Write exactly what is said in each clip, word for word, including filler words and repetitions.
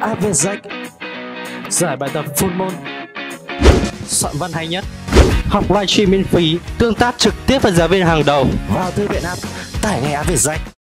a vê rách. Giải bài tập full môn, soạn văn hay nhất, học livestream miễn phí, tương tác trực tiếp với giáo viên hàng đầu. Vào thư viện app, tải ngay a vê rách.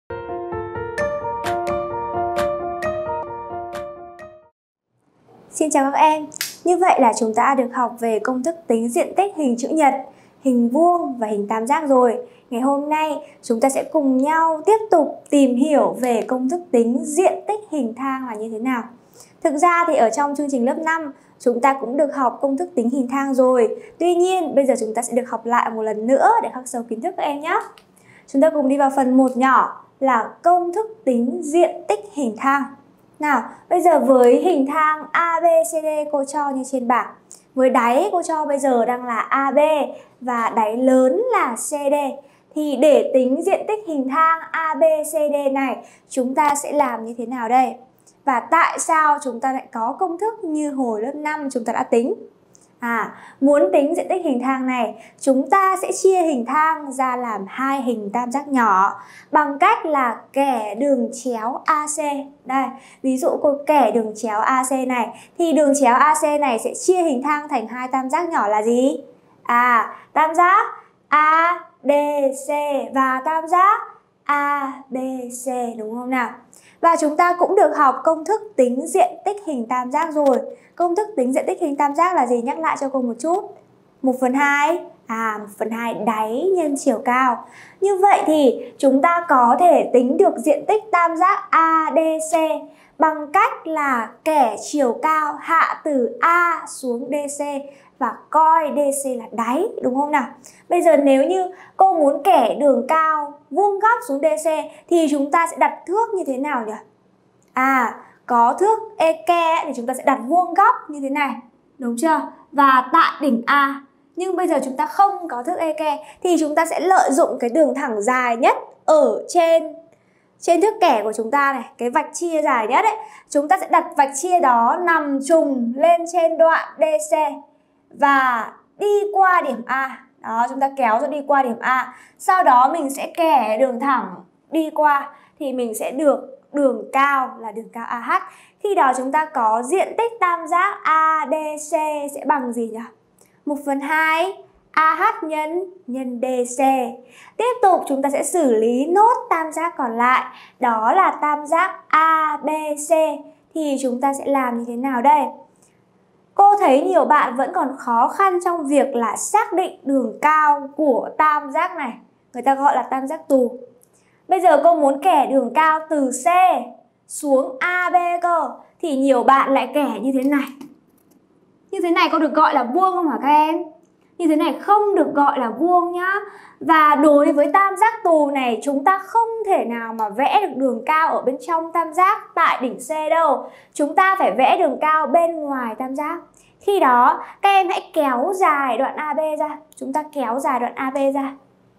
Xin chào các em. Như vậy là chúng ta được học về công thức tính diện tích hình chữ nhật, hình vuông và hình tam giác rồi. Ngày hôm nay chúng ta sẽ cùng nhau tiếp tục tìm hiểu về công thức tính diện tích hình thang là như thế nào. Thực ra thì ở trong chương trình lớp năm chúng ta cũng được học công thức tính hình thang rồi. Tuy nhiên bây giờ chúng ta sẽ được học lại một lần nữa để khắc sâu kiến thức các em nhé. Chúng ta cùng đi vào phần một nhỏ là công thức tính diện tích hình thang. Nào, bây giờ với hình thang a bê xê đê cô cho như trên bảng. Với đáy cô cho bây giờ đang là a bê và đáy lớn là xê đê. Thì để tính diện tích hình thang a bê xê đê này, chúng ta sẽ làm như thế nào đây? Và tại sao chúng ta lại có công thức như hồi lớp năm chúng ta đã tính? À, muốn tính diện tích hình thang này, chúng ta sẽ chia hình thang ra làm hai hình tam giác nhỏ bằng cách là kẻ đường chéo a xê. Đây, ví dụ cô kẻ đường chéo a xê này thì đường chéo a xê này sẽ chia hình thang thành hai tam giác nhỏ là gì? À, tam giác a đê xê và tam giác a bê xê, đúng không nào? Và chúng ta cũng được học công thức tính diện tích hình tam giác rồi. Công thức tính diện tích hình tam giác là gì? Nhắc lại cho cô một chút. một phần hai. À, một phần hai đáy nhân chiều cao. Như vậy thì chúng ta có thể tính được diện tích tam giác a đê xê bằng cách là kẻ chiều cao hạ từ A xuống đê xê và coi đê xê là đáy, đúng không nào? Bây giờ nếu như cô muốn kẻ đường cao vuông góc xuống đê xê thì chúng ta sẽ đặt thước như thế nào nhỉ? À, có thước eke thì chúng ta sẽ đặt vuông góc như thế này, đúng chưa? Và tại đỉnh A. Nhưng bây giờ chúng ta không có thước eke thì chúng ta sẽ lợi dụng cái đường thẳng dài nhất ở trên trên thước kẻ của chúng ta này, cái vạch chia dài nhất ấy. Chúng ta sẽ đặt vạch chia đó nằm trùng lên trên đoạn đê xê và đi qua điểm A. Đó, chúng ta kéo cho đi qua điểm A. Sau đó mình sẽ kẻ đường thẳng đi qua thì mình sẽ được đường cao là đường cao a hát. Khi đó chúng ta có diện tích tam giác a đê xê sẽ bằng gì nhỉ? một phần hai a hát nhân nhân đê xê. Tiếp tục chúng ta sẽ xử lý nốt tam giác còn lại, đó là tam giác a bê xê. Thì chúng ta sẽ làm như thế nào đây? Cô thấy nhiều bạn vẫn còn khó khăn trong việc là xác định đường cao của tam giác này. Người ta gọi là tam giác tù. Bây giờ cô muốn kẻ đường cao từ C xuống a bê cơ. Thì nhiều bạn lại kẻ như thế này. Như thế này có được gọi là vuông không hả các em? Như thế này không được gọi là vuông nhá. Và đối với tam giác tù này chúng ta không thể nào mà vẽ được đường cao ở bên trong tam giác tại đỉnh C đâu. Chúng ta phải vẽ đường cao bên ngoài tam giác. Khi đó các em hãy kéo dài đoạn a bê ra. Chúng ta kéo dài đoạn a bê ra.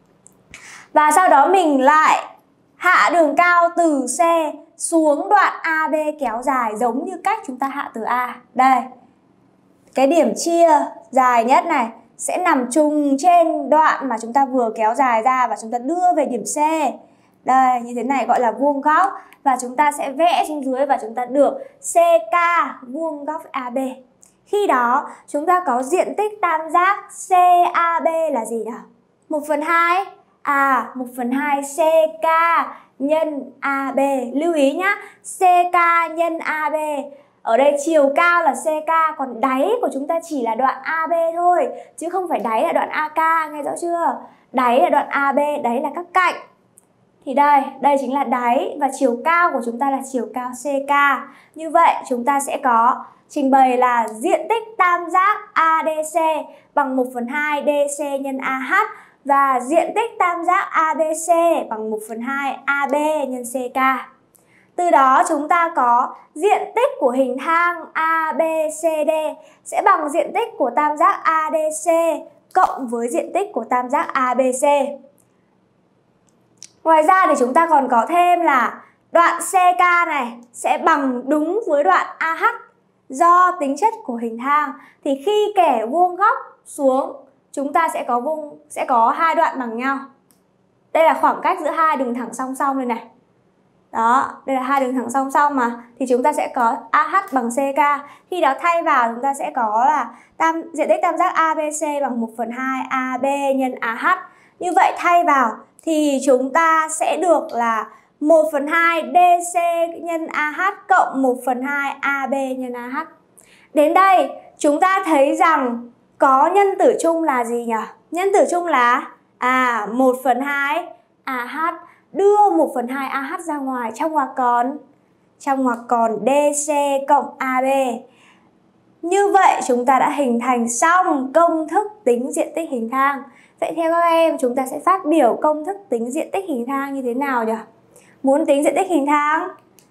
Và sau đó mình lại hạ đường cao từ C xuống đoạn a bê kéo dài giống như cách chúng ta hạ từ A. Đây. Cái điểm chia dài nhất này sẽ nằm trùng trên đoạn mà chúng ta vừa kéo dài ra và chúng ta đưa về điểm C. Đây, như thế này gọi là vuông góc. Và chúng ta sẽ vẽ xuống dưới và chúng ta được xê ca vuông góc a bê. Khi đó chúng ta có diện tích tam giác xê a bê là gì nào? một phần hai. À, một phần hai xê ca nhân a bê. Lưu ý nhá, xê ca nhân a bê. Ở đây chiều cao là xê ca, còn đáy của chúng ta chỉ là đoạn a bê thôi, chứ không phải đáy là đoạn a ca, nghe rõ chưa? Đáy là đoạn a bê, đáy là các cạnh. Thì đây, đây chính là đáy và chiều cao của chúng ta là chiều cao xê ca. Như vậy chúng ta sẽ có trình bày là diện tích tam giác a đê xê bằng một phần hai đê xê nhân a hát và diện tích tam giác a bê xê bằng một phần hai a bê nhân xê ca. Từ đó chúng ta có diện tích của hình thang a bê xê đê sẽ bằng diện tích của tam giác a đê xê cộng với diện tích của tam giác a bê xê. Ngoài ra thì chúng ta còn có thêm là đoạn xê ca này sẽ bằng đúng với đoạn a hát. Do tính chất của hình thang thì khi kẻ vuông góc xuống chúng ta sẽ có vuông sẽ có hai đoạn bằng nhau. Đây là khoảng cách giữa hai đường thẳng song song này này. Đó, đây là hai đường thẳng song song mà, thì chúng ta sẽ có a hát bằng xê ca. Khi đó thay vào chúng ta sẽ có là tam diện tích tam giác a bê xê bằng một phần hai a bê nhân a hát. Như vậy thay vào thì chúng ta sẽ được là một phần hai đê xê nhân a hát cộng một phần hai a bê nhân a hát. Đến đây chúng ta thấy rằng có nhân tử chung là gì nhỉ? Nhân tử chung là à một phần hai a hát, đưa một phần hai a hát ra ngoài, trong ngoặc còn trong ngoặc còn đê xê cộng a bê. Như vậy chúng ta đã hình thành xong công thức tính diện tích hình thang. Vậy theo các em chúng ta sẽ phát biểu công thức tính diện tích hình thang như thế nào nhỉ? Muốn tính diện tích hình thang?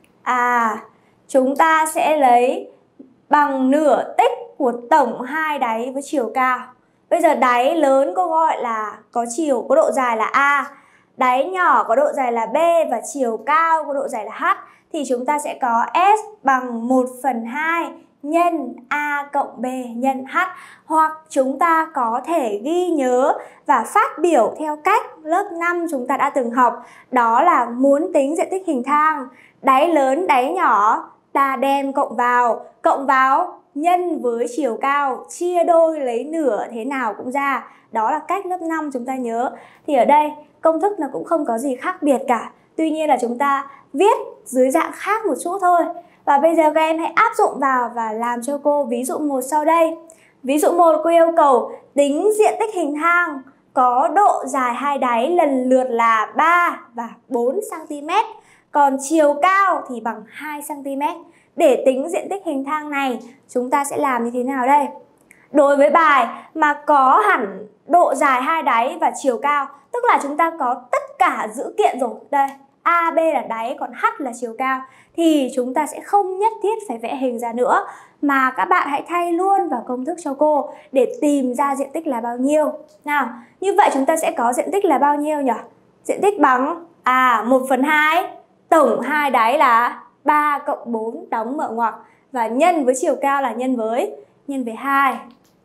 À, chúng ta sẽ lấy bằng nửa tích của tổng hai đáy với chiều cao. Bây giờ đáy lớn cô gọi là có chiều, có độ dài là A. Đáy nhỏ có độ dài là B và chiều cao có độ dài là H. Thì chúng ta sẽ có S bằng một phần hai nhân A cộng B nhân H. Hoặc chúng ta có thể ghi nhớ và phát biểu theo cách lớp năm chúng ta đã từng học. Đó là muốn tính diện tích hình thang, đáy lớn, đáy nhỏ ta đem cộng vào, cộng vào nhân với chiều cao, chia đôi lấy nửa thế nào cũng ra. Đó là cách lớp năm chúng ta nhớ. Thì ở đây công thức nó cũng không có gì khác biệt cả. Tuy nhiên là chúng ta viết dưới dạng khác một chút thôi. Và bây giờ các em hãy áp dụng vào và làm cho cô ví dụ một sau đây. Ví dụ một, cô yêu cầu tính diện tích hình thang có độ dài hai đáy lần lượt là ba và bốn xăng ti mét. Còn chiều cao thì bằng hai xăng ti mét. Để tính diện tích hình thang này, chúng ta sẽ làm như thế nào đây? Đối với bài mà có hẳn độ dài hai đáy và chiều cao, tức là chúng ta có tất cả dữ kiện rồi. Đây, a bê là đáy, còn H là chiều cao. Thì chúng ta sẽ không nhất thiết phải vẽ hình ra nữa, mà các bạn hãy thay luôn vào công thức cho cô để tìm ra diện tích là bao nhiêu. Nào, như vậy chúng ta sẽ có diện tích là bao nhiêu nhỉ? Diện tích bằng à một phần hai tổng hai đáy là ba cộng bốn đóng mở ngoặc, và nhân với chiều cao là nhân với nhân với hai.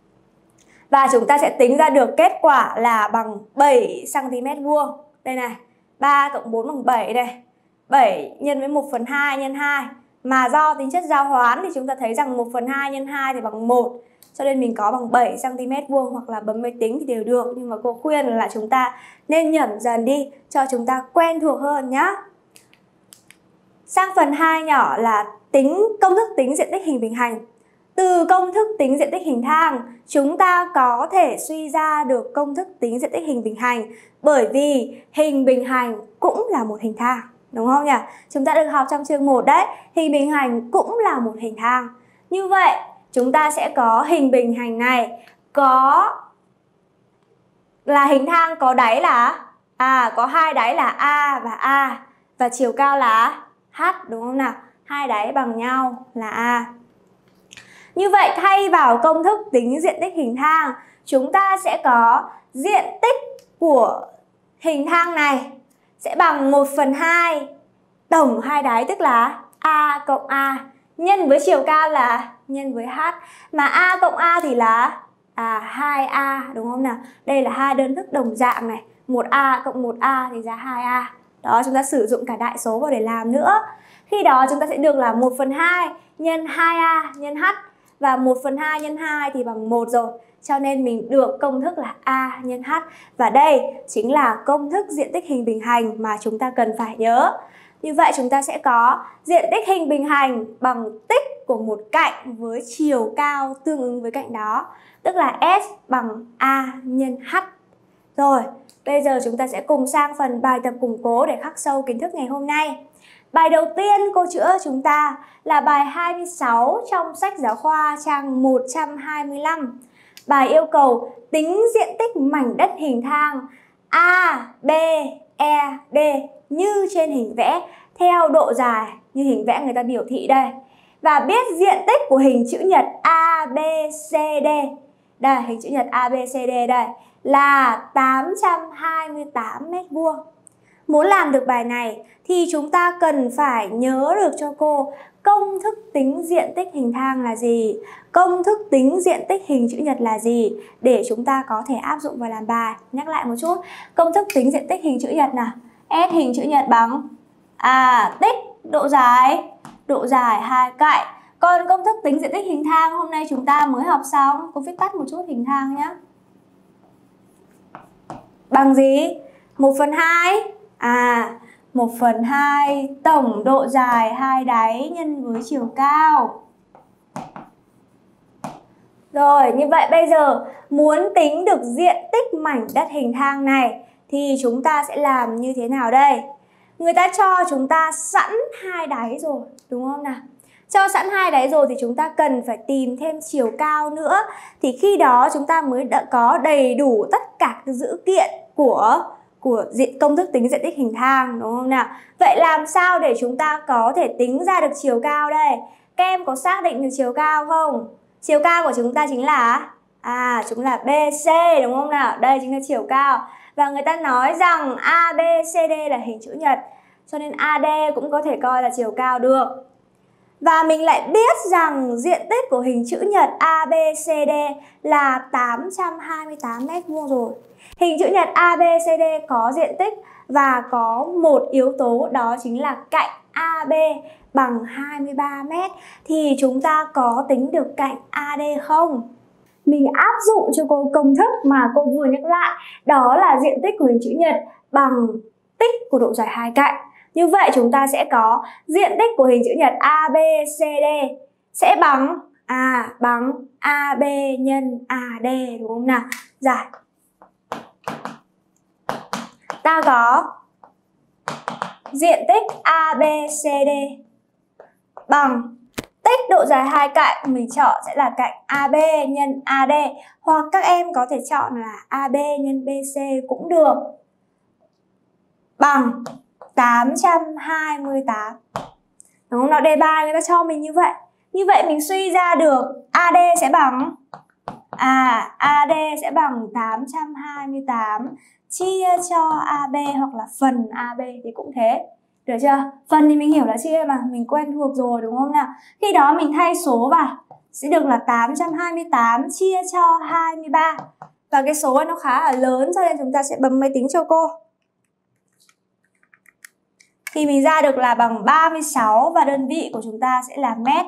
Và chúng ta sẽ tính ra được kết quả là bằng bảy xăng ti mét vuông. Đây này, ba cộng bốn bằng bảy đây. bảy nhân với một phần hai nhân hai. Mà do tính chất giao hoán thì chúng ta thấy rằng một phần hai nhân hai thì bằng một. Cho nên mình có bằng bảy xăng ti mét vuông, hoặc là bấm máy tính thì đều được. Nhưng mà cô khuyên là chúng ta nên nhẩm dần đi cho chúng ta quen thuộc hơn nhá. Sang phần hai nhỏ là tính công thức tính diện tích hình bình hành. Từ công thức tính diện tích hình thang, chúng ta có thể suy ra được công thức tính diện tích hình bình hành, bởi vì hình bình hành cũng là một hình thang, đúng không nhỉ? Chúng ta được học trong chương một đấy, hình bình hành cũng là một hình thang. Như vậy, chúng ta sẽ có hình bình hành này có là hình thang có đáy là à có hai đáy là A và A, và chiều cao là H, đúng không nào? Hai đáy bằng nhau là A. Như vậy thay vào công thức tính diện tích hình thang, chúng ta sẽ có diện tích của hình thang này sẽ bằng một phần hai tổng hai đáy, tức là A cộng A, nhân với chiều cao là nhân với H. Mà A cộng A thì là à, hai A, đúng không nào? Đây là hai đơn thức đồng dạng này, một A cộng một A thì ra hai A. Đó, chúng ta sử dụng cả đại số vào để làm nữa. Khi đó chúng ta sẽ được là một phần hai nhân hai A nhân H. Và một phần hai nhân hai thì bằng một rồi. Cho nên mình được công thức là A nhân H. Và đây chính là công thức diện tích hình bình hành mà chúng ta cần phải nhớ. Như vậy chúng ta sẽ có diện tích hình bình hành bằng tích của một cạnh với chiều cao tương ứng với cạnh đó. Tức là S bằng A nhân H. Rồi, bây giờ chúng ta sẽ cùng sang phần bài tập củng cố để khắc sâu kiến thức ngày hôm nay. Bài đầu tiên cô chữa chúng ta là bài hai mươi sáu trong sách giáo khoa trang một trăm hai mươi lăm. Bài yêu cầu tính diện tích mảnh đất hình thang A, B, E, D như trên hình vẽ theo độ dài như hình vẽ người ta biểu thị đây. Và biết diện tích của hình chữ nhật A, B, C, D. Đây, hình chữ nhật A, B, C, D đây là tám trăm hai mươi tám mét vuông. Muốn làm được bài này thì chúng ta cần phải nhớ được cho cô công thức tính diện tích hình thang là gì, công thức tính diện tích hình chữ nhật là gì, để chúng ta có thể áp dụng vào làm bài. Nhắc lại một chút, công thức tính diện tích hình chữ nhật nào. S hình chữ nhật bằng À, tích độ dài, độ dài hai cạnh. Còn công thức tính diện tích hình thang hôm nay chúng ta mới học xong. Cô viết tắt một chút hình thang nhé. Bằng gì? một phần hai. À, một phần hai tổng độ dài hai đáy nhân với chiều cao. Rồi, như vậy bây giờ muốn tính được diện tích mảnh đất hình thang này thì chúng ta sẽ làm như thế nào đây? Người ta cho chúng ta sẵn hai đáy rồi, đúng không nào? Cho sẵn hai đáy rồi thì chúng ta cần phải tìm thêm chiều cao nữa. Thì khi đó chúng ta mới đã có đầy đủ tất cả các dữ kiện của của diện công thức tính diện tích hình thang, đúng không nào? Vậy làm sao để chúng ta có thể tính ra được chiều cao đây? Các em có xác định được chiều cao không? Chiều cao của chúng ta chính là à, chúng là bê xê, đúng không nào? Đây chính là chiều cao. Và người ta nói rằng a bê xê đê là hình chữ nhật, cho nên a đê cũng có thể coi là chiều cao được. Và mình lại biết rằng diện tích của hình chữ nhật a bê xê đê là tám trăm hai mươi tám mét vuông rồi. Hình chữ nhật a bê xê đê có diện tích và có một yếu tố, đó chính là cạnh a bê bằng hai mươi ba mét. Thì chúng ta có tính được cạnh a đê không? Mình áp dụng cho cô công thức mà cô vừa nhắc lại, đó là diện tích của hình chữ nhật bằng tích của độ dài hai cạnh. Như vậy chúng ta sẽ có diện tích của hình chữ nhật a bê xê đê sẽ bằng à bằng a bê nhân a đê, đúng không nào? Giải. Ta có diện tích a bê xê đê bằng tích độ dài hai cạnh, mình chọn sẽ là cạnh a bê nhân a đê, hoặc các em có thể chọn là a bê nhân bê xê cũng được, bằng tám trăm hai mươi tám. Đúng không nào? Đề bài người ta cho mình như vậy. Như vậy mình suy ra được a đê sẽ bằng à a đê sẽ bằng tám trăm hai mươi tám chia cho a bê hoặc là phần a bê thì cũng thế. Được chưa? Phần thì mình hiểu là chia mà, mình quen thuộc rồi, đúng không nào? Khi đó mình thay số vào sẽ được là tám trăm hai mươi tám chia cho hai mươi ba. Và cái số nó khá là lớn cho nên chúng ta sẽ bấm máy tính cho cô. Thì mình ra được là bằng ba mươi sáu và đơn vị của chúng ta sẽ là mét.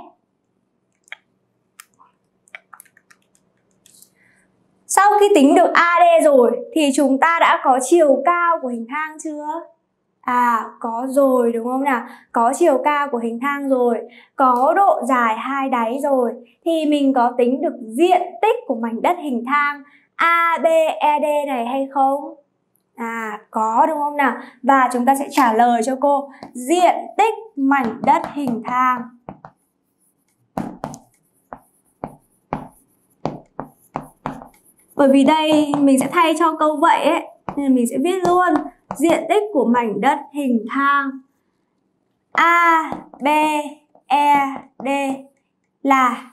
Sau khi tính được a đê rồi thì chúng ta đã có chiều cao của hình thang chưa? À, có rồi, đúng không nào? Có chiều cao của hình thang rồi, có độ dài hai đáy rồi, thì mình có tính được diện tích của mảnh đất hình thang a bê e đê này hay không? À, có, đúng không nào? Và chúng ta sẽ trả lời cho cô diện tích mảnh đất hình thang. Bởi vì đây mình sẽ thay cho câu vậy ấy, nên mình sẽ viết luôn diện tích của mảnh đất hình thang a bê e đê là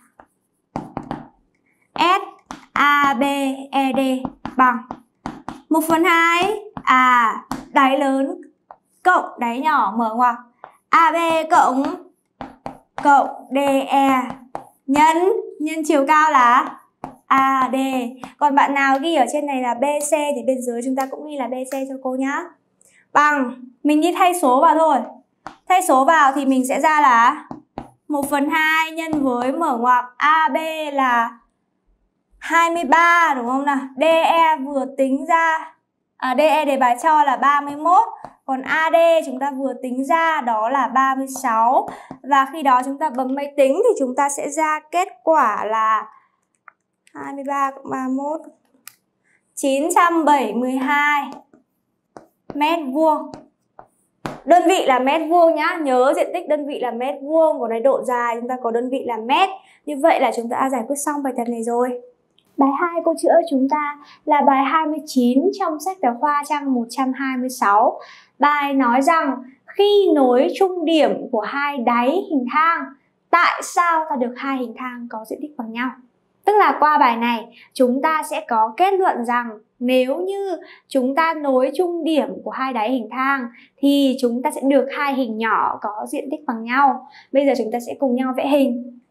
S a bê e đê bằng một phần hai à đáy lớn cộng đáy nhỏ mở ngoặc a bê cộng cộng đê e nhân nhân chiều cao là a đê. Còn bạn nào ghi ở trên này là bê xê thì bên dưới chúng ta cũng ghi là bê xê cho cô nhá. Bằng, mình đi thay số vào thôi. Thay số vào thì mình sẽ ra là một phần hai nhân với mở ngoặc a bê là hai mươi ba, đúng không nào? đê e vừa tính ra, à, đê e đề bài cho là ba mươi mốt. Còn a đê chúng ta vừa tính ra đó là ba mươi sáu. Và khi đó chúng ta bấm máy tính thì chúng ta sẽ ra kết quả là hai mươi ba cộng ba mươi mốt, chín trăm bảy mươi hai mét vuông. Đơn vị là mét vuông nhá, nhớ diện tích đơn vị là mét vuông, còn đấy độ dài chúng ta có đơn vị là mét. Như vậy là chúng ta đã giải quyết xong bài tập này rồi. Bài hai cô chữa chúng ta là bài hai mươi chín trong sách giáo khoa trang một trăm hai mươi sáu. Bài nói rằng khi nối trung điểm của hai đáy hình thang, tại sao ta được hai hình thang có diện tích bằng nhau? Tức là qua bài này chúng ta sẽ có kết luận rằng nếu như chúng ta nối trung điểm của hai đáy hình thang thì chúng ta sẽ được hai hình nhỏ có diện tích bằng nhau. Bây giờ chúng ta sẽ cùng nhau vẽ hình.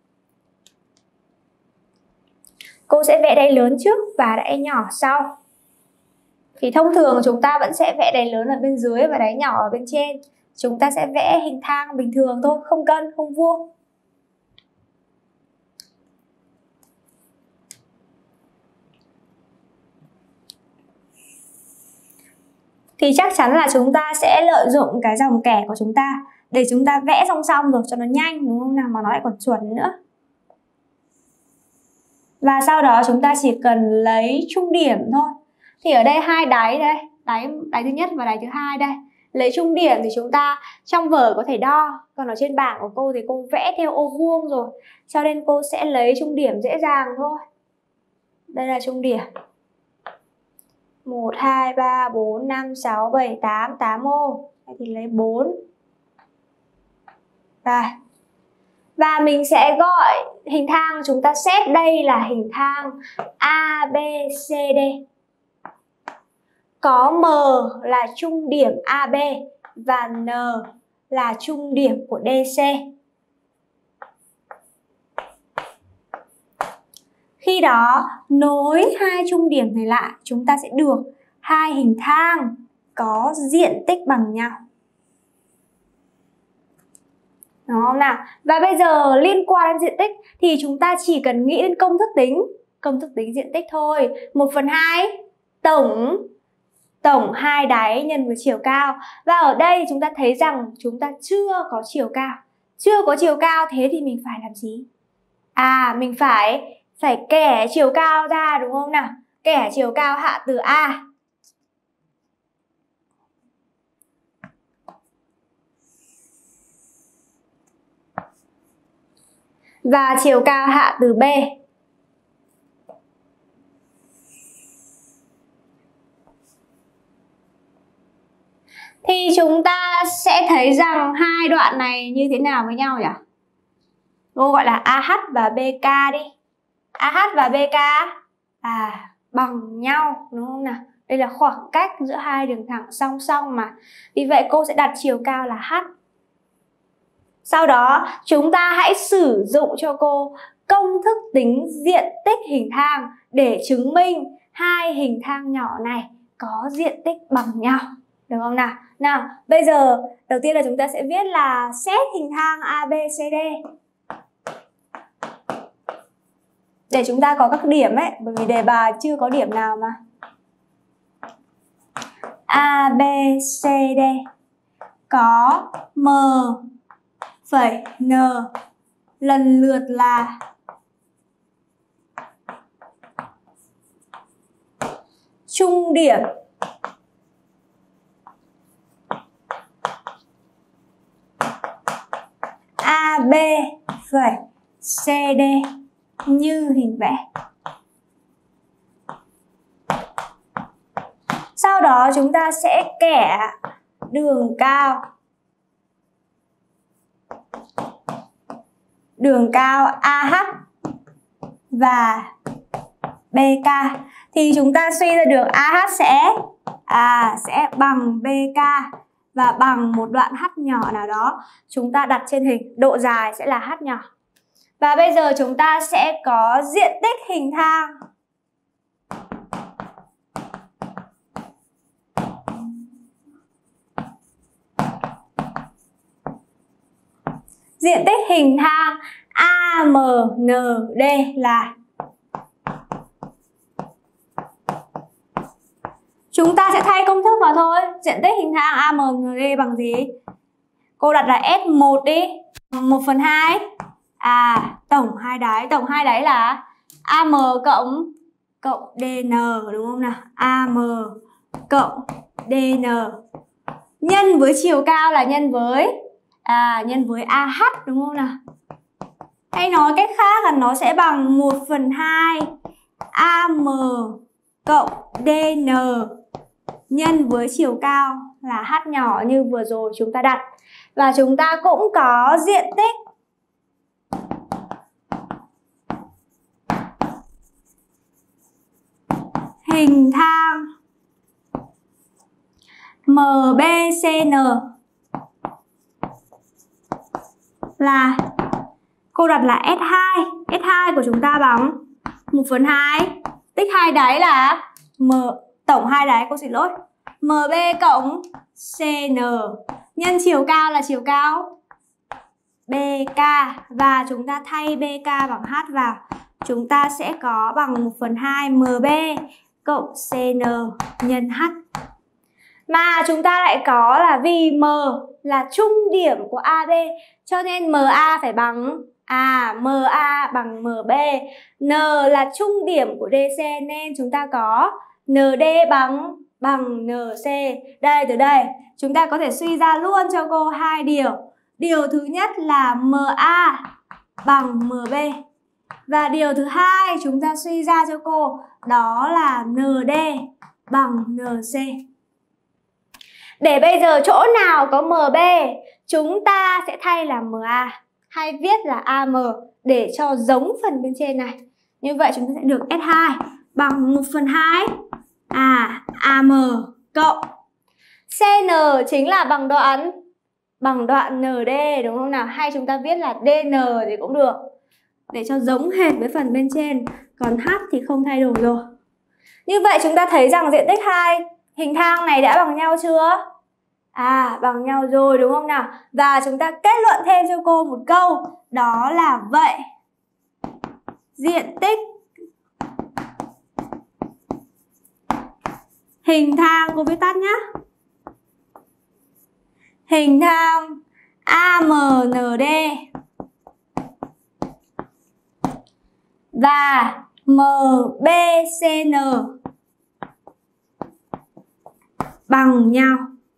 Cô sẽ vẽ đáy lớn trước và đáy nhỏ sau. Thì thông thường chúng ta vẫn sẽ vẽ đáy lớn ở bên dưới và đáy nhỏ ở bên trên. chúng ta sẽ vẽ hình thang bình thường thôi, không cân, không vuông. Thì chắc chắn là chúng ta sẽ lợi dụng cái dòng kẻ của chúng ta để chúng ta vẽ song song rồi cho nó nhanh, đúng không nào, mà nó lại còn chuẩn nữa. Và sau đó chúng ta chỉ cần lấy trung điểm thôi. Thì ở đây hai đáy đây, đáy, đáy thứ nhất và đáy thứ hai đây. Lấy trung điểm thì chúng ta trong vở có thể đo, còn ở trên bảng của cô thì cô vẽ theo ô vuông rồi, cho nên cô sẽ lấy trung điểm dễ dàng thôi. Đây là trung điểm. một, hai, ba, bốn, năm, sáu, bảy, tám, tám ô. Đây thì lấy bốn. Đây. Và mình sẽ gọi hình thang chúng ta xét đây là hình thang a bê xê đê. Có M là trung điểm a bê và N là trung điểm của đê xê. Khi đó nối hai trung điểm này lại, chúng ta sẽ được hai hình thang có diện tích bằng nhau. Đúng không nào? Và bây giờ liên quan đến diện tích thì chúng ta chỉ cần nghĩ đến công thức tính, công thức tính diện tích thôi. một phần hai tổng tổng hai đáy nhân với chiều cao. Và ở đây chúng ta thấy rằng chúng ta chưa có chiều cao. Chưa có chiều cao, thế thì mình phải làm gì? À, mình phải phải kẻ chiều cao ra, đúng không nào? Kẻ chiều cao hạ từ A. Và chiều cao hạ từ B. Thì chúng ta sẽ thấy rằng hai đoạn này như thế nào với nhau nhỉ? Cô gọi là a hát và bê ca đi. a hát và bê ca à, bằng nhau, đúng không nào? Đây là khoảng cách giữa hai đường thẳng song song mà. Vì vậy cô sẽ đặt chiều cao là H. Sau đó chúng ta hãy sử dụng cho cô công thức tính diện tích hình thang để chứng minh hai hình thang nhỏ này có diện tích bằng nhau. Được không nào? Nào, bây giờ đầu tiên là chúng ta sẽ viết là xét hình thang a bê xê đê. Để chúng ta có các điểm ấy, bởi vì đề bài chưa có điểm nào mà. a bê xê đê có M phẩy N lần lượt là trung điểm a bê phẩy xê đê như hình vẽ. Sau đó chúng ta sẽ kẻ đường cao. Đường cao a hát và bê ca. Thì chúng ta suy ra được a hát sẽ à, sẽ bằng bê ca và bằng một đoạn h nhỏ nào đó. Chúng ta đặt trên hình, độ dài sẽ là h nhỏ. Và bây giờ chúng ta sẽ có diện tích hình thang. Diện tích hình thang a em en đê là, chúng ta sẽ thay công thức vào thôi. Diện tích hình thang a em en đê bằng gì? Cô đặt là S một đi, một phần hai. À, tổng hai đáy, tổng hai đáy là a em cộng cộng đê en, đúng không nào? a em cộng đê en nhân với chiều cao là nhân với à nhân với a hát, đúng không nào? Hay nói cách khác là nó sẽ bằng một phần hai a em cộng đê en nhân với chiều cao là h nhỏ như vừa rồi chúng ta đặt. Và chúng ta cũng có diện tích hình thang em bê xê en là, cô đặt là S hai. S hai của chúng ta bằng một phần hai. Tích hai đáy là M, tổng hai đáy, cô xin lỗi, em bê cộng xê en nhân chiều cao là chiều cao bê ca, và chúng ta thay bê ca bằng h vào. Chúng ta sẽ có bằng một phần hai em bê cộng xê en nhân h. Mà chúng ta lại có là vì M là trung điểm của a bê, cho nên em a phải bằng à em a bằng em bê. N là trung điểm của đê xê nên chúng ta có en đê bằng bằng en xê. Đây, từ đây chúng ta có thể suy ra luôn cho cô hai điều. Điều thứ nhất là em a bằng em bê. Và điều thứ hai chúng ta suy ra cho cô đó là en đê bằng en xê. Để bây giờ chỗ nào có em bê chúng ta sẽ thay là em a hay viết là a em để cho giống phần bên trên này. Như vậy chúng ta sẽ được S hai bằng một phần hai à a em cộng xê en chính là bằng đoạn bằng đoạn en đê, đúng không nào? Hay chúng ta viết là đê en thì cũng được, để cho giống hệt với phần bên trên. Còn h thì không thay đổi rồi. Như vậy chúng ta thấy rằng diện tích hai hình thang này đã bằng nhau chưa? À, bằng nhau rồi, đúng không nào? Và chúng ta kết luận thêm cho cô một câu, đó là vậy diện tích hình thang, cô viết tắt nhé, hình thang a em đê và em bê xê en bằng nhau.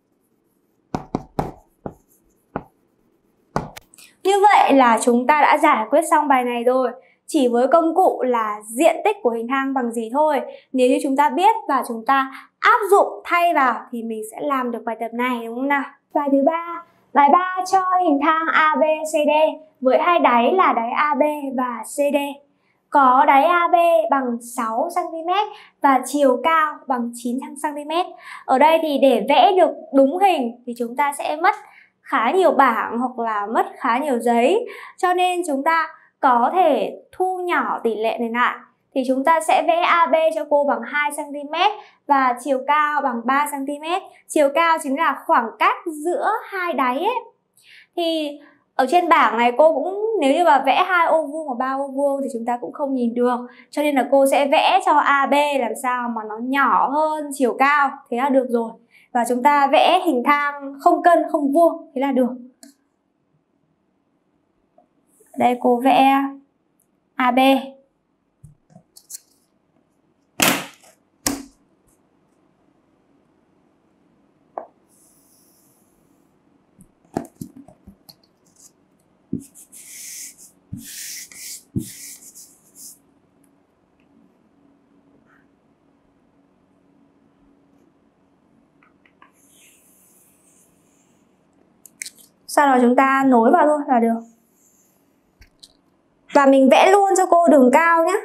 Như vậy là chúng ta đã giải quyết xong bài này rồi. Chỉ với công cụ là diện tích của hình thang bằng gì thôi. Nếu như chúng ta biết và chúng ta áp dụng thay vào thì mình sẽ làm được bài tập này, đúng không nào? Bài thứ ba, bài ba cho hình thang a bê xê đê với hai đáy là đáy a bê và xê đê. Có đáy a bê bằng sáu xăng ti mét và chiều cao bằng chín xăng ti mét. Ở đây thì để vẽ được đúng hình thì chúng ta sẽ mất khá nhiều bảng hoặc là mất khá nhiều giấy. Cho nên chúng ta có thể thu nhỏ tỷ lệ này lại. Thì chúng ta sẽ vẽ a bê cho cô bằng hai xăng ti mét và chiều cao bằng ba xăng ti mét. Chiều cao chính là khoảng cách giữa hai đáy ấy. Thì ở trên bảng này cô cũng, nếu như mà vẽ hai ô vuông và ba ô vuông thì chúng ta cũng không nhìn được. Cho nên là cô sẽ vẽ cho a bê làm sao mà nó nhỏ hơn chiều cao. Thế là được rồi. Và chúng ta vẽ hình thang không cân không vuông, thế là được. Đây cô vẽ a bê. Sau đó chúng ta nối vào thôi là được. Và mình vẽ luôn cho cô đường cao nhé.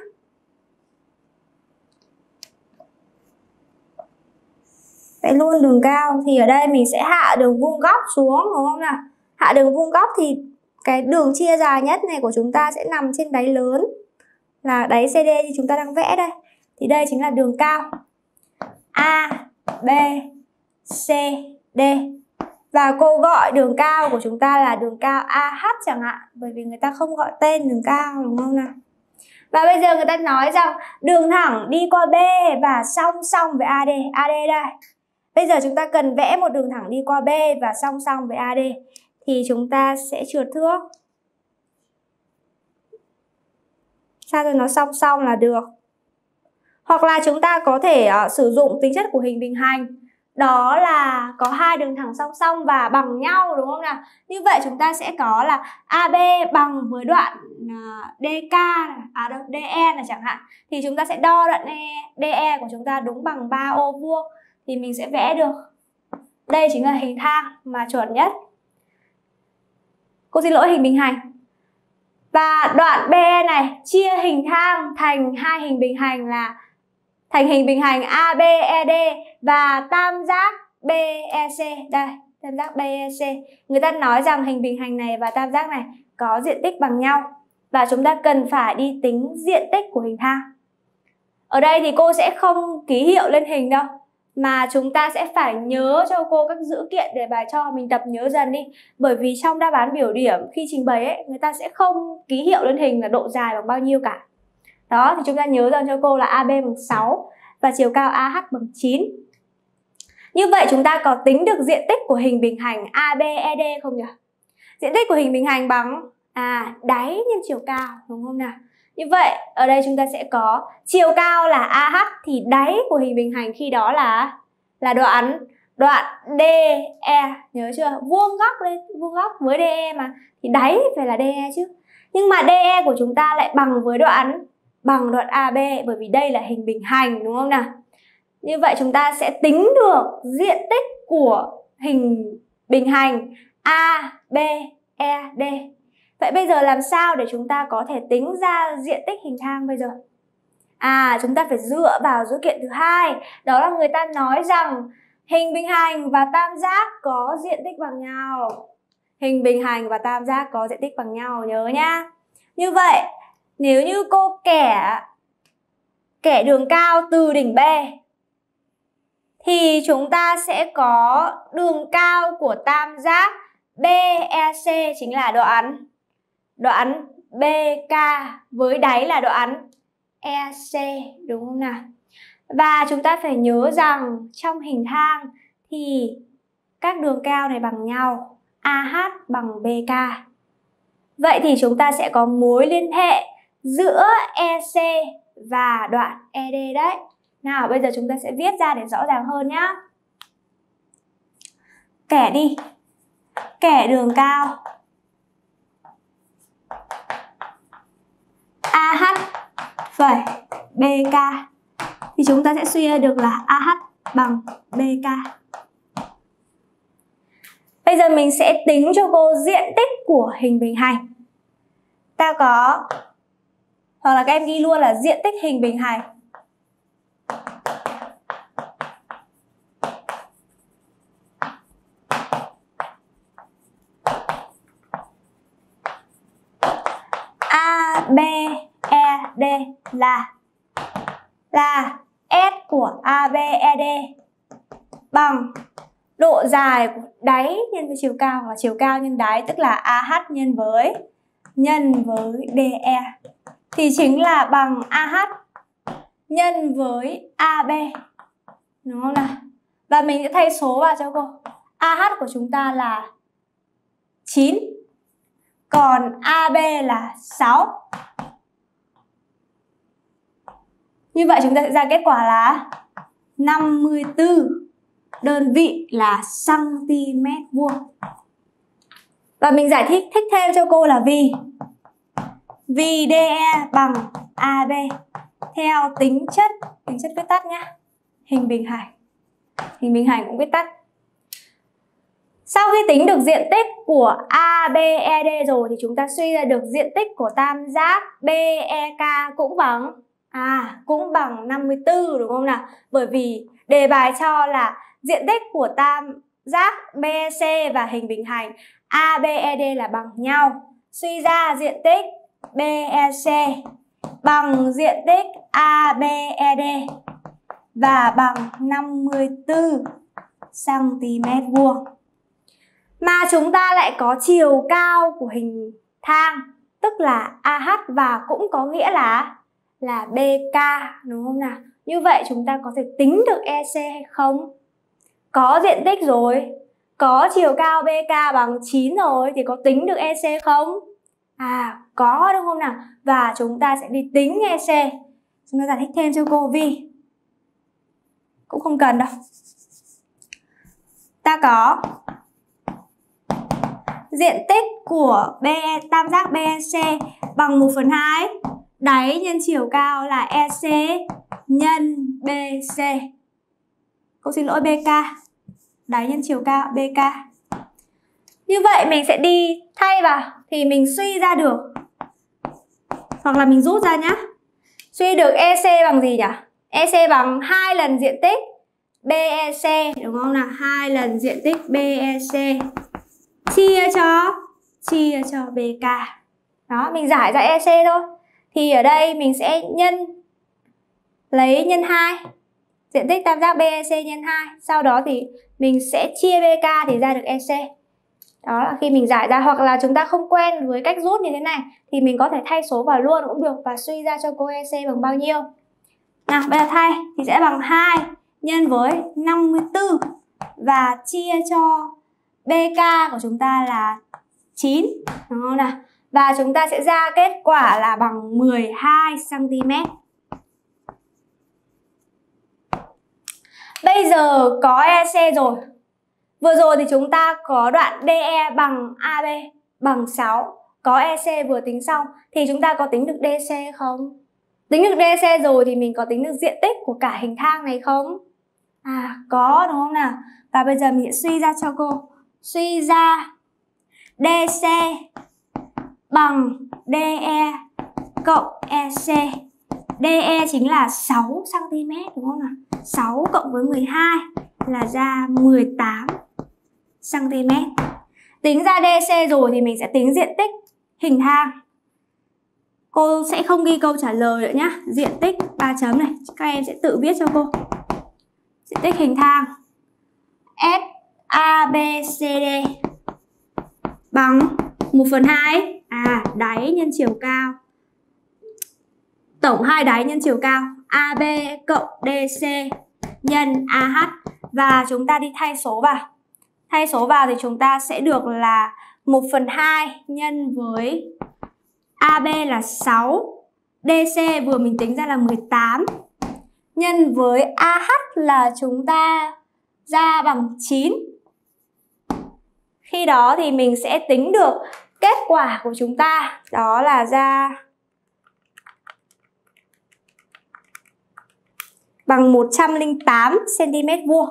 Vẽ luôn đường cao. Thì ở đây mình sẽ hạ đường vuông góc xuống, đúng không nào? Hạ đường vuông góc thì cái đường chia dài nhất này của chúng ta sẽ nằm trên đáy lớn, là đáy xê đê như chúng ta đang vẽ đây. Thì đây chính là đường cao A, B, C, D. Và cô gọi đường cao của chúng ta là đường cao a hát chẳng hạn, bởi vì người ta không gọi tên đường cao, đúng không nào? Và bây giờ người ta nói rằng đường thẳng đi qua B và song song với a đê. a đê đây. Bây giờ chúng ta cần vẽ một đường thẳng đi qua B và song song với a đê. Thì chúng ta sẽ trượt thước. Sao cho nó song song là được. Hoặc là chúng ta có thể uh, sử dụng tính chất của hình bình hành. Đó là có hai đường thẳng song song và bằng nhau, đúng không nào? Như vậy chúng ta sẽ có là a bê bằng với đoạn đê ca, à đâu, đê e là chẳng hạn. Thì chúng ta sẽ đo đoạn đê e của chúng ta đúng bằng ba ô vuông. Thì mình sẽ vẽ được. Đây chính là hình thang mà chuẩn nhất. Cô xin lỗi, hình bình hành. Và đoạn bê e này chia hình thang thành hai hình bình hành là thành hình bình hành a bê e đê và tam giác bê e xê. Đây, tam giác bê e xê. Người ta nói rằng hình bình hành này và tam giác này có diện tích bằng nhau. Và chúng ta cần phải đi tính diện tích của hình thang. Ở đây thì cô sẽ không ký hiệu lên hình đâu, mà chúng ta sẽ phải nhớ cho cô các dữ kiện để bài cho mình tập nhớ dần đi. Bởi vì trong đáp án biểu điểm khi trình bày ấy, người ta sẽ không ký hiệu lên hình là độ dài bằng bao nhiêu cả. Đó, thì chúng ta nhớ dần cho cô là a bê bằng sáu và chiều cao a hát bằng chín. Như vậy chúng ta có tính được diện tích của hình bình hành a bê e đê không nhỉ? Diện tích của hình bình hành bằng à đáy nhân chiều cao, đúng không nào? Như vậy ở đây chúng ta sẽ có chiều cao là a hát thì đáy của hình bình hành khi đó là là đoạn đoạn đê e, nhớ chưa? Vuông góc đây, vuông góc với đê e mà thì đáy phải là đê e chứ. Nhưng mà đê e của chúng ta lại bằng với đoạn bằng đoạn a bê bởi vì đây là hình bình hành, đúng không nào? Như vậy chúng ta sẽ tính được diện tích của hình bình hành a bê e đê. Vậy bây giờ làm sao để chúng ta có thể tính ra diện tích hình thang bây giờ? À, chúng ta phải dựa vào dữ kiện thứ hai, đó là người ta nói rằng hình bình hành và tam giác có diện tích bằng nhau. Hình bình hành và tam giác có diện tích bằng nhau, nhớ nhá. Như vậy, nếu như cô kẻ kẻ đường cao từ đỉnh B thì chúng ta sẽ có đường cao của tam giác bê e xê chính là đoạn đoạn bê ca với đáy là đoạn e xê, đúng không nào? Và chúng ta phải nhớ rằng trong hình thang thì các đường cao này bằng nhau, a hát bằng bê ca. Vậy thì chúng ta sẽ có mối liên hệ giữa e xê và đoạn e đê đấy. Nào, bây giờ chúng ta sẽ viết ra để rõ ràng hơn nhá. Kẻ đi. Kẻ đường cao a hát phẩy bê ca thì chúng ta sẽ suy ra được là a hát bằng bê ca. Bây giờ mình sẽ tính cho cô diện tích của hình bình hành. Ta có, hoặc là các em ghi luôn là diện tích hình bình hành a bê e đê là là S của a bê e đê bằng độ dài của đáy nhân với chiều cao, và chiều cao nhân đáy tức là a hát nhân với nhân với đê e thì chính là bằng a hát nhân với a bê, đúng không nào? Và mình sẽ thay số vào cho cô. a hát của chúng ta là chín, còn a bê là sáu. Như vậy chúng ta sẽ ra kết quả là năm mươi tư đơn vị là cm vuông. Và mình giải thích thích thêm cho cô là vì vì đê e bằng a bê theo tính chất tính chất viết tắt nhé. Hình bình hành. Hình bình hành cũng viết tắt. Sau khi tính được diện tích của a bê e đê rồi thì chúng ta suy ra được diện tích của tam giác bê e ca cũng bằng à cũng bằng năm mươi tư, đúng không nào? Bởi vì đề bài cho là diện tích của tam giác bê e xê và hình bình hành a bê e đê là bằng nhau. Suy ra diện tích bê e xê bằng diện tích a bê e đê và bằng năm mươi tư cm vuông. Mà chúng ta lại có chiều cao của hình thang tức là a hát và cũng có nghĩa là là bê ca, đúng không nào? Như vậy chúng ta có thể tính được e xê hay không? Có diện tích rồi, có chiều cao bê ca bằng chín rồi thì có tính được e xê không? À, có, đúng không nào? Và chúng ta sẽ đi tính e xê. Chúng ta giải thích thêm cho cô vì cũng không cần đâu. Ta có diện tích của B, tam giác bê e xê bằng một phần hai đáy nhân chiều cao là e xê nhân bê xê. Cô xin lỗi bê ca. Đáy nhân chiều cao bê ca. Như vậy mình sẽ đi thay vào thì mình suy ra được, hoặc là mình rút ra nhá. Suy được e xê bằng gì nhỉ? e xê bằng hai lần diện tích bê e xê, đúng không nào? hai lần diện tích bê e xê chia cho chia cho bê ca. Đó, mình giải ra e xê thôi. Thì ở đây mình sẽ nhân lấy nhân hai diện tích tam giác bê e xê nhân hai. Sau đó thì mình sẽ chia bê ca thì ra được e xê. Đó là khi mình giải ra, hoặc là chúng ta không quen với cách rút như thế này thì mình có thể thay số vào luôn cũng được và suy ra cho cô e xê bằng bao nhiêu. Nào, bây giờ thay thì sẽ bằng hai nhân với năm mươi tư và chia cho bê ca của chúng ta là chín, đúng không nào? Và chúng ta sẽ ra kết quả là bằng mười hai xăng ti mét. Bây giờ có e xê rồi. Vừa rồi thì chúng ta có đoạn đê e bằng a bê bằng sáu. Có e xê vừa tính xong thì chúng ta có tính được đê xê không? Tính được đê xê rồi thì mình có tính được diện tích của cả hình thang này không? À, có đúng không nào? Và bây giờ mình sẽ suy ra cho cô. Suy ra đê xê bằng đê e cộng e xê. đê e chính là sáu xăng ti mét đúng không nào? sáu cộng với mười hai là ra mười tám xăng ti mét. Tính ra đê xê rồi thì mình sẽ tính diện tích hình thang. Cô sẽ không ghi câu trả lời nữa nhá. Diện tích ba chấm này, các em sẽ tự viết cho cô. Diện tích hình thang S A B C D bằng một phần hai, à, đáy nhân chiều cao. Tổng hai đáy nhân chiều cao a bê cộng đê xê nhân a hát. Và chúng ta đi thay số vào. Thay số vào thì chúng ta sẽ được là một phần hai nhân với a bê là sáu, đê xê vừa mình tính ra là mười tám, nhân với a hát là chúng ta ra bằng chín. Khi đó thì mình sẽ tính được kết quả của chúng ta, đó là ra bằng một trăm lẻ tám xăng ti mét vuông.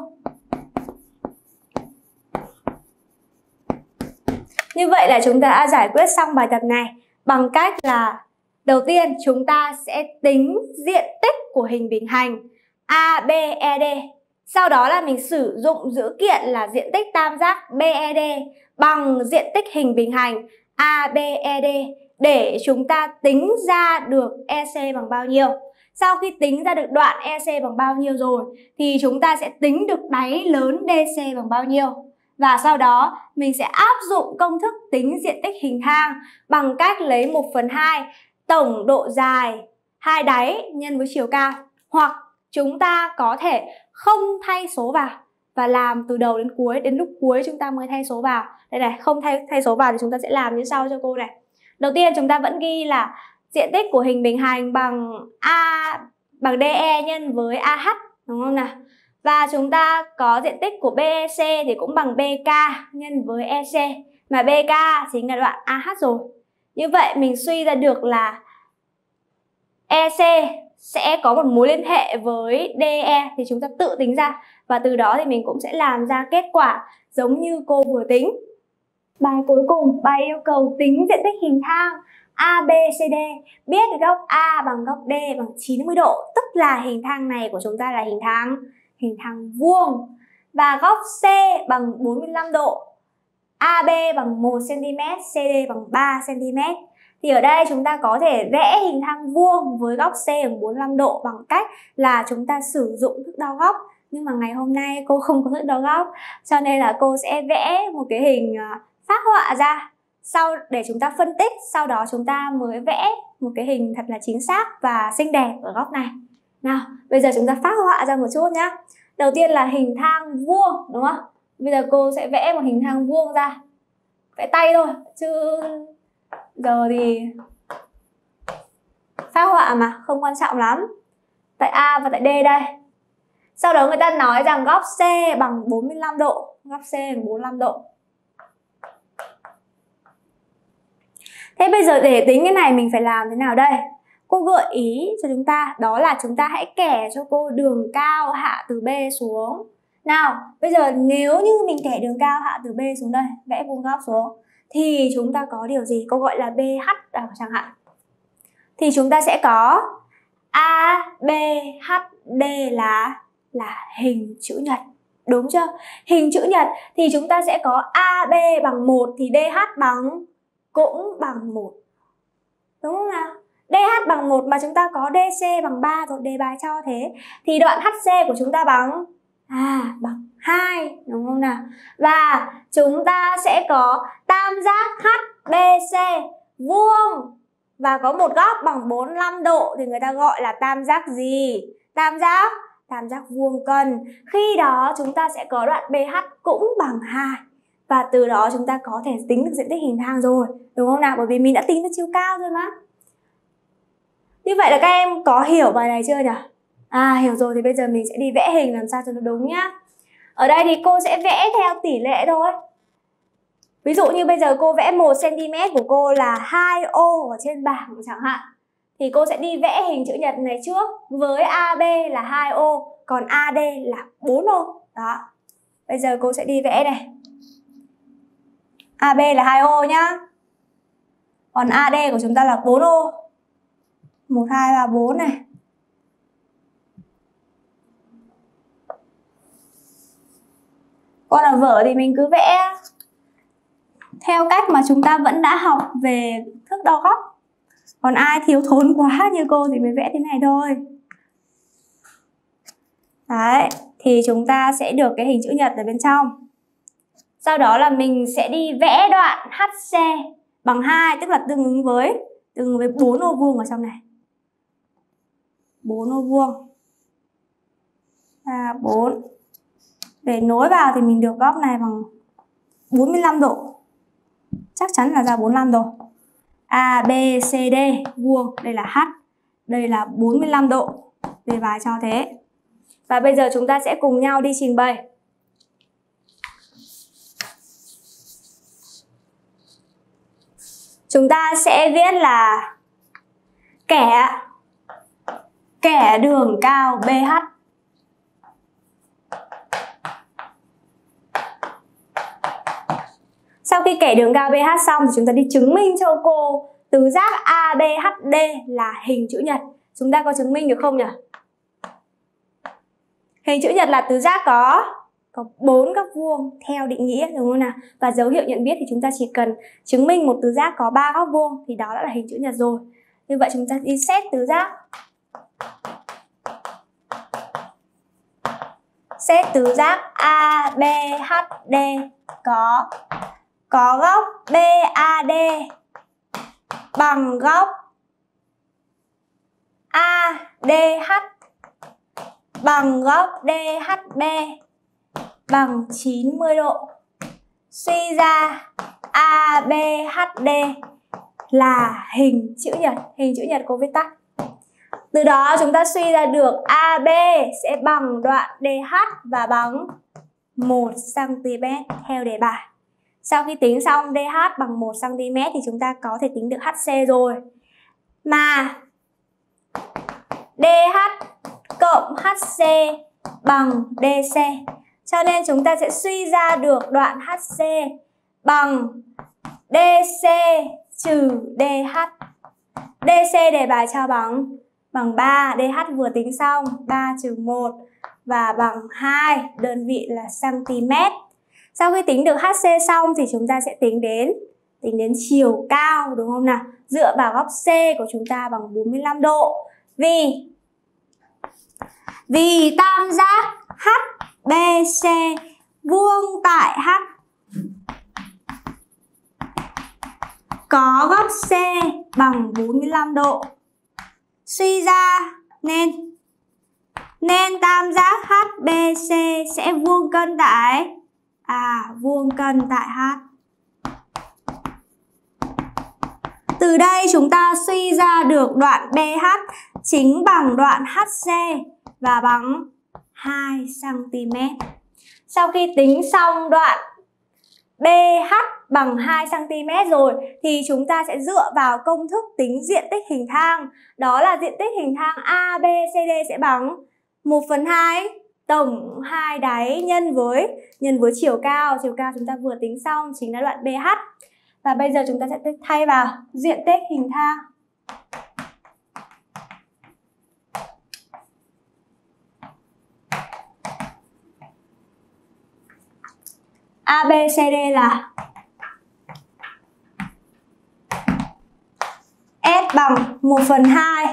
Như vậy là chúng ta đã giải quyết xong bài tập này bằng cách là đầu tiên chúng ta sẽ tính diện tích của hình bình hành a bê e đê. Sau đó là mình sử dụng dữ kiện là diện tích tam giác bê e đê bằng diện tích hình bình hành a bê e đê để chúng ta tính ra được e xê bằng bao nhiêu. Sau khi tính ra được đoạn e xê bằng bao nhiêu rồi thì chúng ta sẽ tính được đáy lớn đê xê bằng bao nhiêu. Và sau đó mình sẽ áp dụng công thức tính diện tích hình thang bằng cách lấy một phần hai tổng độ dài hai đáy nhân với chiều cao. Hoặc chúng ta có thể không thay số vào và làm từ đầu đến cuối, đến lúc cuối chúng ta mới thay số vào. Đây này, không thay, thay số vào thì chúng ta sẽ làm như sau cho cô này. Đầu tiên chúng ta vẫn ghi là diện tích của hình bình hành bằng A bằng đê e nhân với a hát, đúng không nào? Và chúng ta có diện tích của bê e xê thì cũng bằng bê ca nhân với e xê, mà bê ca chính là đoạn a hát rồi. Như vậy mình suy ra được là e xê sẽ có một mối liên hệ với đê e thì chúng ta tự tính ra. Và từ đó thì mình cũng sẽ làm ra kết quả giống như cô vừa tính. Bài cuối cùng, bài yêu cầu tính diện tích hình thang a bê xê đê, biết góc A bằng góc D bằng chín mươi độ, tức là hình thang này của chúng ta là hình thang hình thang vuông, và góc C bằng bốn mươi lăm độ, a bê bằng một xăng ti mét, xê đê bằng ba xăng ti mét. Thì ở đây chúng ta có thể vẽ hình thang vuông với góc C bằng bốn mươi lăm độ bằng cách là chúng ta sử dụng thước đo góc. Nhưng mà ngày hôm nay cô không có thước đo góc, cho nên là cô sẽ vẽ một cái hình phác họa ra sau để chúng ta phân tích, sau đó chúng ta mới vẽ một cái hình thật là chính xác và xinh đẹp ở góc này. Nào, bây giờ chúng ta phác họa ra một chút nhé. Đầu tiên là hình thang vuông, đúng không? Bây giờ cô sẽ vẽ một hình thang vuông ra. Vẽ tay thôi, chứ giờ thì phác họa mà, không quan trọng lắm. Tại A và tại D đây. Sau đó người ta nói rằng góc C bằng bốn mươi lăm độ. Góc C bằng bốn mươi lăm độ. Thế bây giờ để tính cái này mình phải làm thế nào đây? Cô gợi ý cho chúng ta đó là chúng ta hãy kẻ cho cô đường cao hạ từ B xuống. Nào, bây giờ nếu như mình kẻ đường cao hạ từ B xuống đây, vẽ vuông góc xuống, thì chúng ta có điều gì? Cô gọi là bê hát à, chẳng hạn. Thì chúng ta sẽ có A, B, H, D là là hình chữ nhật. Đúng chưa? Hình chữ nhật thì chúng ta sẽ có a bê bằng một thì đê hát bằng cũng bằng một. Đúng không nào? đê hát bằng bằng một mà chúng ta có đê xê bằng ba rồi, đề bài cho thế. Thì đoạn hát xê của chúng ta bằng à bằng hai, đúng không nào? Và chúng ta sẽ có tam giác hát bê xê vuông và có một góc bằng bốn mươi lăm độ thì người ta gọi là tam giác gì? Tam giác tam giác vuông cân. Khi đó chúng ta sẽ có đoạn bê hát cũng bằng hai. Và từ đó chúng ta có thể tính được diện tích hình thang rồi, đúng không nào? Bởi vì mình đã tính được chiều cao rồi mà. Như vậy là các em có hiểu bài này chưa nhỉ? À hiểu rồi thì bây giờ mình sẽ đi vẽ hình làm sao cho nó đúng nhá. Ở đây thì cô sẽ vẽ theo tỷ lệ thôi. Ví dụ như bây giờ cô vẽ một xăng ti mét của cô là hai ô ở trên bảng chẳng hạn. Thì cô sẽ đi vẽ hình chữ nhật này trước với a bê là hai ô, còn a đê là bốn ô. Đó. Bây giờ cô sẽ đi vẽ này. a bê là hai ô nhá. Còn a đê của chúng ta là bốn ô. một, hai, ba, bốn này. Còn ở vở thì mình cứ vẽ theo cách mà chúng ta vẫn đã học về thước đo góc. Còn ai thiếu thốn quá như cô thì mới vẽ thế này thôi. Đấy, thì chúng ta sẽ được cái hình chữ nhật ở bên trong. Sau đó là mình sẽ đi vẽ đoạn hát xê bằng hai, tức là tương ứng với tương ứng với bốn ô vuông ở trong này. bốn ô vuông. À, bốn. Để nối vào thì mình được góc này bằng bốn mươi lăm độ. Chắc chắn là ra bốn mươi lăm rồi. A, B, C, D vuông, đây là H, đây là bốn mươi lăm độ. Đề bài cho thế. Và bây giờ chúng ta sẽ cùng nhau đi trình bày. Chúng ta sẽ viết là kẻ kẻ đường cao bê hát Sau khi kẻ đường cao bê hát xong thì chúng ta đi chứng minh cho cô tứ giác a bê hát đê là hình chữ nhật. Chúng ta có chứng minh được không nhỉ? Hình chữ nhật là tứ giác có có bốn góc vuông theo định nghĩa, đúng không nào? Và dấu hiệu nhận biết thì chúng ta chỉ cần chứng minh một tứ giác có ba góc vuông thì đó đã là hình chữ nhật rồi. Như vậy chúng ta đi xét tứ giác. Xét tứ giác a bê hát đê có có góc bê a đê bằng góc a đê hát bằng góc đê hát bê bằng chín mươi độ. Suy ra a bê hát đê là hình chữ nhật. Hình chữ nhật cô viết tắt. Từ đó chúng ta suy ra được a bê sẽ bằng đoạn đê hát và bằng một xăng ti mét theo đề bài. Sau khi tính xong đê hát bằng một xăng ti mét thì chúng ta có thể tính được hát xê rồi. Mà đê hát cộng hát xê bằng đê xê. Cho nên chúng ta sẽ suy ra được đoạn hát xê bằng đê xê trừ đê hát. đê xê đề bài cho bằng bằng ba, đê hát vừa tính xong, ba trừ một và bằng hai, đơn vị là cm. Sau khi tính được hát xê xong thì chúng ta sẽ tính đến tính đến chiều cao, đúng không nào? Dựa vào góc C của chúng ta bằng bốn mươi lăm độ. Vì Vì tam giác hát bê xê vuông tại H có góc C bằng bốn mươi lăm độ. Suy ra nên nên tam giác hát bê xê sẽ vuông cân tại à vuông cân tại H. Từ đây chúng ta suy ra được đoạn bê hát chính bằng đoạn hát xê và bằng hai xăng ti mét. Sau khi tính xong đoạn bê hát bằng hai xăng ti mét rồi thì chúng ta sẽ dựa vào công thức tính diện tích hình thang. Đó là diện tích hình thang a bê xê đê sẽ bằng một phần hai tổng hai đáy nhân với nhân với chiều cao. Chiều cao chúng ta vừa tính xong chính là đoạn bê hát. Và bây giờ chúng ta sẽ thay vào diện tích hình thang. a bê xê đê là S bằng một phần hai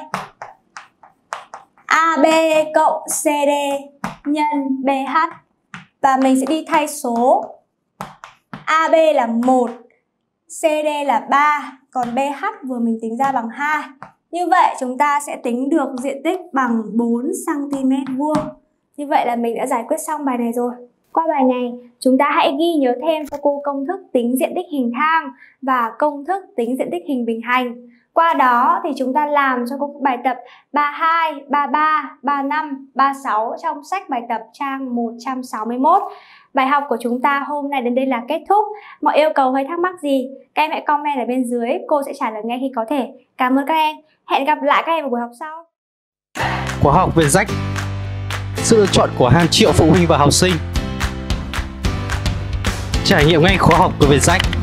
a bê cộng xê đê nhân bê hát. Và mình sẽ đi thay số. a bê là một, xê đê là ba, còn bê hát vừa mình tính ra bằng hai. Như vậy chúng ta sẽ tính được diện tích bằng bốn xăng ti mét vuông. Như vậy là mình đã giải quyết xong bài này rồi. Qua bài này, chúng ta hãy ghi nhớ thêm cho cô công thức tính diện tích hình thang và công thức tính diện tích hình bình hành. Qua đó thì chúng ta làm cho cô bài tập ba mươi hai, ba mươi ba, ba mươi lăm, ba mươi sáu trong sách bài tập trang một trăm sáu mươi mốt. Bài học của chúng ta hôm nay đến đây là kết thúc. Mọi yêu cầu hay thắc mắc gì, các em hãy comment ở bên dưới, cô sẽ trả lời ngay khi có thể. Cảm ơn các em. Hẹn gặp lại các em ở buổi học sau. Khóa học về rách, sự lựa chọn của hàng triệu phụ huynh và học sinh. Trải nghiệm ngay khóa học của Vietjacch.